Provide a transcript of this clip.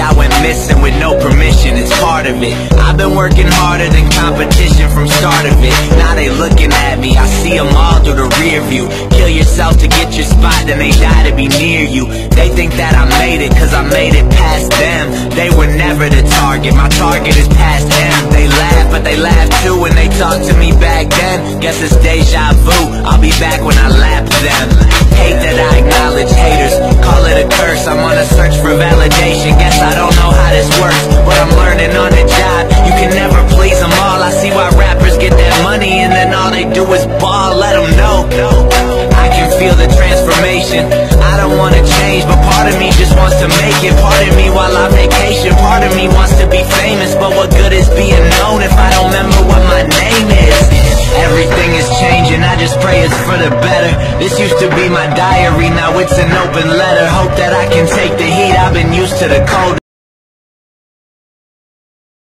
I went missing with no permission, it's part of it. I've been working harder than competition from start of it. Now they looking at me, I see them all through the rear view. Kill yourself to get your spot, then they die to be near you. They think that I made it, cause I made it past them. They were never the target, my target is past them. They laugh, but they laugh too when they talk to me back then. Guess it's deja vu, I'll be back when I lap them. Hate that I acknowledge haters, call it a curse. I'm on a search for validation, guess I don't know how this works, but I'm learning on the job. You can never please them all, I see why rappers get that money and then all they do is ball. Let them know, I can feel the transformation. I don't wanna change, but part of me just wants to make it. Part of me while I vacation, part of me wants to be famous. But what good is being known if I don't remember what my name is? Everything is changing, I just pray it's for the better. This used to be my diary, now it's an open letter. Hope that I can take the heat, I've been used to the cold.